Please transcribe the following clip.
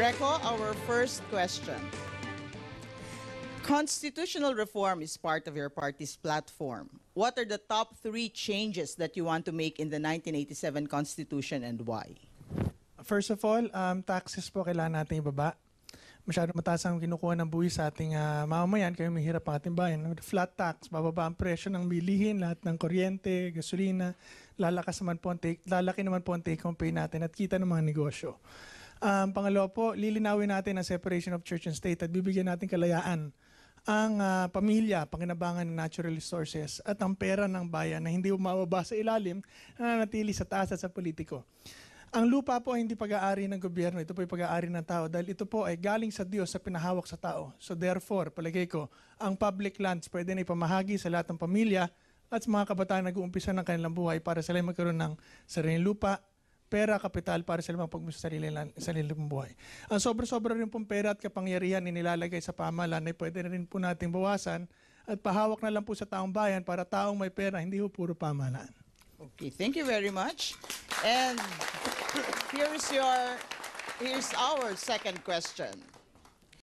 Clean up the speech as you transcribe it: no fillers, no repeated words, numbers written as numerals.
Greco, our first question. Constitutional reform is part of your party's platform. What are the top 3 changes that you want to make in the 1987 Constitution and why? First of all, taxes po kailangan natin ibaba. Masyado mataas ang kinukuha ng buwis sa ating mamamayan, kaya mahirap ang ating bayan. Flat tax, bababa ang presyo ng bilihin, lahat ng kuryente, gasolina, lalaki naman po ang take-home pay natin at kita ng mga negosyo. Pangalawa po, lilinawin natin ang separation of church and state at bibigyan natin kalayaan ang pamilya, panginabangan ng natural resources at ang pera ng bayan na hindi umababa sa ilalim na nanatili sa taas at sa politiko. Ang lupa po ay hindi pag-aari ng gobyerno, ito po ay pag-aari ng tao dahil ito po ay galing sa Diyos sa pinahawak sa tao. So therefore, palagay ko, ang public lands pwede na ipamahagi sa lahat ng pamilya at sa mga kabataan na nag-uumpisa ng kanilang buhay para sila magkaroon ng sariling lupa, pera, kapital para sila magpagmusa sa sariling buhay. Ang sobra-sobra rin pong pera at kapangyarihan inilalagay sa pamahalaan ay pwede na rin po nating bawasan at pahawak na lang po sa taong bayan para taong may pera, hindi po puro pamahalaan. Okay, thank you very much. And here's our second question.